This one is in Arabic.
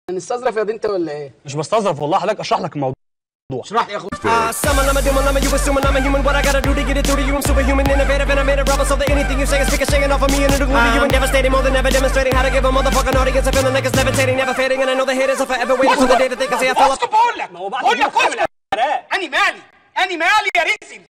هنستظرف يا انت ولا ايه؟ مش بستظرف والله، حضرتك اشرح لك الموضوع. اشرح لي يا اخويا. بقول لك انا مالي يا ريسي.